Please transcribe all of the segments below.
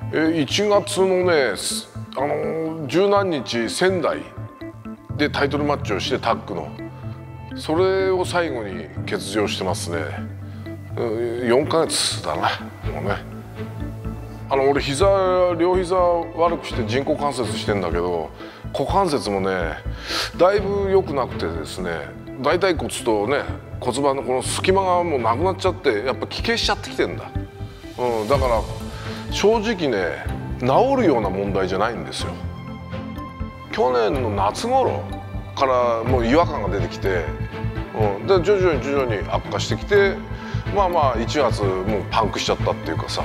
1月のね、十何日仙台でタイトルマッチをしてタッグのそれを最後に欠場してますね。4ヶ月だなもうね。俺両膝悪くして人工関節してんだけど、股関節もねだいぶ良くなくてですね、大腿骨とね骨盤のこの隙間がもうなくなっちゃって、やっぱ奇形しちゃってきてんだ。だから正直ね治るような問題じゃないんですよ。去年の夏頃からもう違和感が出てきて、で徐々に悪化してきて、まあ1月もうパンクしちゃったっていうかさ、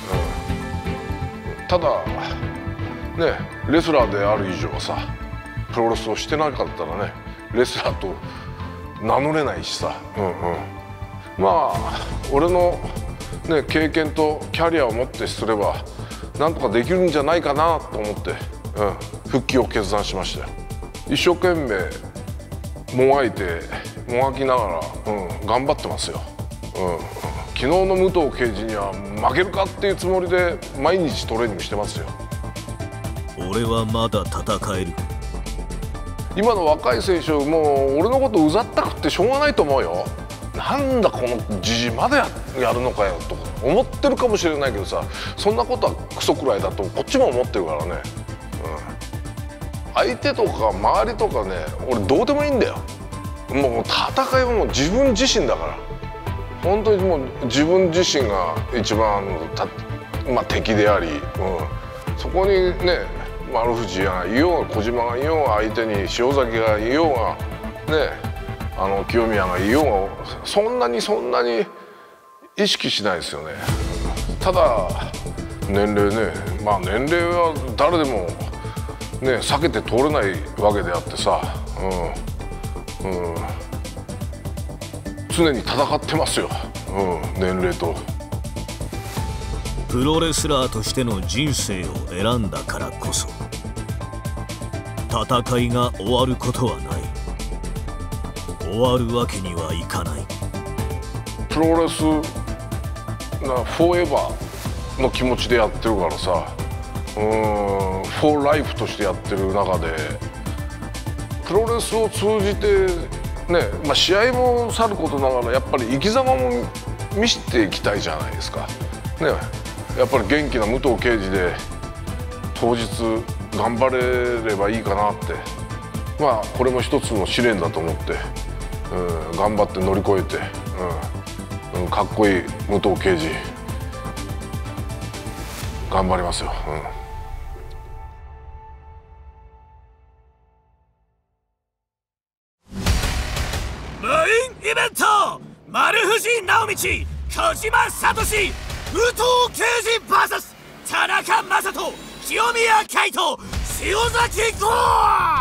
ただねレスラーである以上はさ、プロレスをしてなかったらねレスラーと名乗れないしさ、まあ俺のね経験とキャリアをもってすればなんとかできるんじゃないかなと思って、復帰を決断しましたよ。一生懸命もがきながら、頑張ってますよ。昨日の武藤敬司には負けるかっていうつもりで毎日トレーニングしてますよ。 俺はまだ戦える。 今の若い選手もう俺のことうざったくってしょうがないと思うよ。なんだこのじじまだやるのかよとか思ってるかもしれないけどさ、そんなことはクソくらいだとこっちも思ってるからね。相手とか周りとかね俺どうでもいいんだよ。もう戦いはもう自分自身だから、本当にもう自分自身が一番敵であり、そこにね丸藤がいようが小島がいようが相手に塩崎がいようがね清宮がいようがそんなに意識しないですよね。ただ年齢ね、年齢は誰でもね避けて通れないわけであってさ、常に戦ってますよ、年齢と。 プロレスラーとしての人生を選んだからこそ戦いが終わることはない。終わるわけにはいかない。 プロレスフォーエバーの気持ちでやってるからさ、フォーライフとしてやってる中でプロレスを通じてね、試合もさることながらやっぱり生き様も見せていきたいじゃないですか。ね、やっぱり元気な武藤敬司で当日頑張れればいいかなって、これも一つの試練だと思って、頑張って乗り越えて、かっこいい武藤敬司頑張りますよ。 メインイベント、丸藤直道、小島聡、武藤敬司 VS 田中将人、清宮海斗、塩崎豪。